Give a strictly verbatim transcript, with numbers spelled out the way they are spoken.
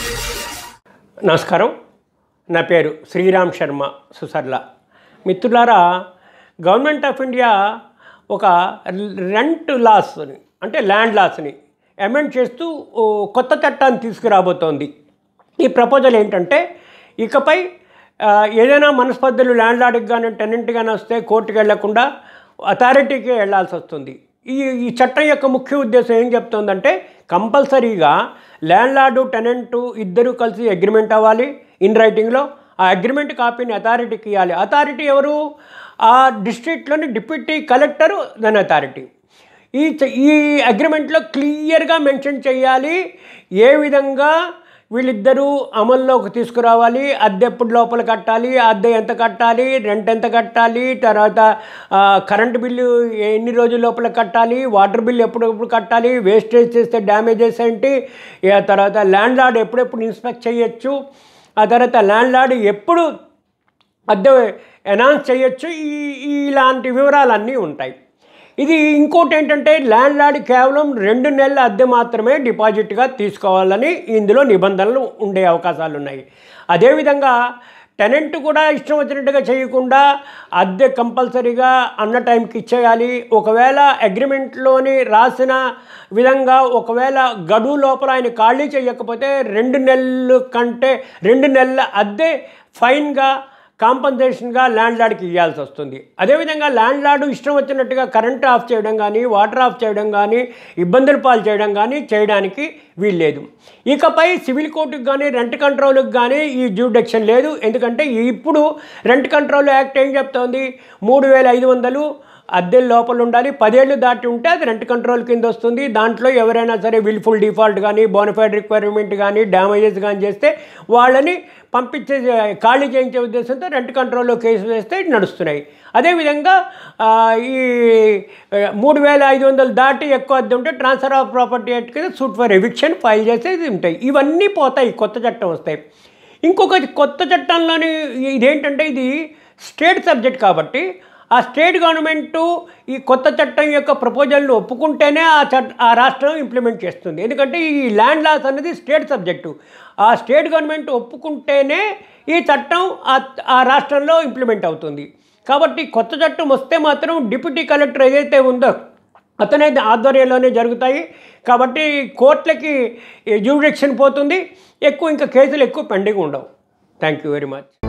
నమస్కారం. నా పేరు శ్రీరామ్ శర్మ సుసర్ల. మిత్రులారా, గవర్నమెంట్ ఆఫ్ ఇండియా ఒక రెంట్ లాస్ని అంటే ల్యాండ్ లాస్ని అమెండ్ చేస్తూ కొత్త చట్టాన్ని తీసుకురాబోతోంది. ఈ ప్రపోజల్ ఏంటంటే, ఇకపై ఏదైనా మనస్పర్ధలు ల్యాండ్ లార్డ్కి కానీ టెనెంట్ కానీ వస్తే కోర్టుకు వెళ్లకుండా అథారిటీకి వెళ్లాల్సి వస్తుంది. ఈ ఈ చట్టం యొక్క ముఖ్య ఉద్దేశం ఏం చెప్తుందంటే, కంపల్సరీగా ల్యాండ్ లార్డు టెనెంటు ఇద్దరు కలిసి అగ్రిమెంట్ అవ్వాలి ఇన్ రైటింగ్లో. ఆ అగ్రిమెంట్ కాపీని అథారిటీకి ఇవ్వాలి. అథారిటీ ఎవరు? ఆ డిస్ట్రిక్ట్లోని డిప్యూటీ కలెక్టరు దాని అథారిటీ. ఈ ఈ అగ్రిమెంట్లో క్లియర్గా మెన్షన్ చేయాలి ఏ విధంగా వీళ్ళిద్దరూ అమల్లోకి తీసుకురావాలి, అద్దె ఎప్పుడు లోపల కట్టాలి, అద్దె ఎంత కట్టాలి, రెంట్ ఎంత కట్టాలి, తర్వాత కరెంటు బిల్లు ఎన్ని రోజుల లోపల కట్టాలి, వాటర్ బిల్లు ఎప్పుడెప్పుడు కట్టాలి, వేస్టేజ్ చేస్తే డ్యామేజెస్ ఏంటి, తర్వాత ల్యాండ్ లార్డ్ ఎప్పుడెప్పుడు ఇన్స్పెక్ట్ చేయొచ్చు, ఆ తర్వాత ల్యాండ్ లార్డ్ ఎప్పుడు అద్దె అనౌన్స్ చేయొచ్చు, ఈ ఇలాంటి వివరాలన్నీ ఉంటాయి. ఇది ఇంకోటి ఏంటంటే, ల్యాండ్ లార్డ్ కేవలం రెండు నెలల అద్దె మాత్రమే డిపాజిట్గా తీసుకోవాలని ఇందులో నిబంధనలు ఉండే అవకాశాలు ఉన్నాయి. అదేవిధంగా టెనెంట్ కూడా ఇష్టం వచ్చినట్టుగా చేయకుండా అద్దె కంపల్సరీగా అన్న టైంకి ఇచ్చేయాలి. ఒకవేళ అగ్రిమెంట్లోని రాసిన విధంగా ఒకవేళ గడువు లోపల ఆయన ఖాళీ చేయకపోతే రెండు నెలల కంటే రెండు నెలల అద్దె ఫైన్గా కాంపన్సేషన్గా ల్యాండ్ లార్డ్కి ఇవ్వాల్సి వస్తుంది. అదేవిధంగా ల్యాండ్ లార్డు ఇష్టం వచ్చినట్టుగా కరెంట్ ఆఫ్ చేయడం కానీ, వాటర్ ఆఫ్ చేయడం కానీ, ఇబ్బందులు పాలు చేయడం కానీ చేయడానికి వీల్లేదు. ఇకపై సివిల్ కోర్టుకు కానీ రెంట్ కంట్రోల్కి కానీ ఈ జ్యూరిడిక్షన్ లేదు. ఎందుకంటే ఇప్పుడు రెంట్ కంట్రోల్ యాక్ట్ ఏం చెప్తోంది, మూడు వేల ఐదు వందలు అద్దె లోపల ఉండాలి, పదేళ్ళు దాటి ఉంటే అది రెంట్ కంట్రోల్ కింద వస్తుంది. దాంట్లో ఎవరైనా సరే విల్ఫుల్ డిఫాల్ట్ కానీ, బోనఫైడ్ రిక్వైర్మెంట్ కానీ, డ్యామేజెస్ కానీ చేస్తే వాళ్ళని పంపించే ఖాళీ చేయించే ఉద్దేశంతో రెంట్ కంట్రోల్లో కేసు వేస్తే నడుస్తున్నాయి. అదేవిధంగా ఈ మూడు వేల ఐదు వందలు దాటి ఎక్కువ అద్దె ఉంటే ట్రాన్స్ఫర్ ఆఫ్ ప్రాపర్టీ యాక్ట్ కింద సూట్ ఫర్ ఎవిక్షన్ ఫైల్ చేసేది ఉంటాయి. ఇవన్నీ పోతాయి, కొత్త చట్టం వస్తాయి. ఇంకొక కొత్త చట్టంలోని ఇదేంటంటే, ఇది స్టేట్ సబ్జెక్ట్ కాబట్టి ఆ స్టేట్ గవర్నమెంటు ఈ కొత్త చట్టం యొక్క ప్రపోజల్ను ఒప్పుకుంటేనే ఆ చట్ట ఆ రాష్ట్రం ఇంప్లిమెంట్ చేస్తుంది. ఎందుకంటే ఈ ల్యాండ్ లాస్ అనేది స్టేట్ సబ్జెక్టు. ఆ స్టేట్ గవర్నమెంట్ ఒప్పుకుంటేనే ఈ చట్టం ఆ రాష్ట్రంలో ఇంప్లిమెంట్ అవుతుంది. కాబట్టి కొత్త చట్టం వస్తే మాత్రం డిప్యూటీ కలెక్టర్ ఏదైతే ఉందో అతనే ఆధ్వర్యంలోనే జరుగుతాయి. కాబట్టి కోర్టులకి జ్యూరిడిక్షన్ పోతుంది, ఎక్కువ ఇంకా కేసులు ఎక్కువ పెండింగ్ ఉండవు. Thank you very much.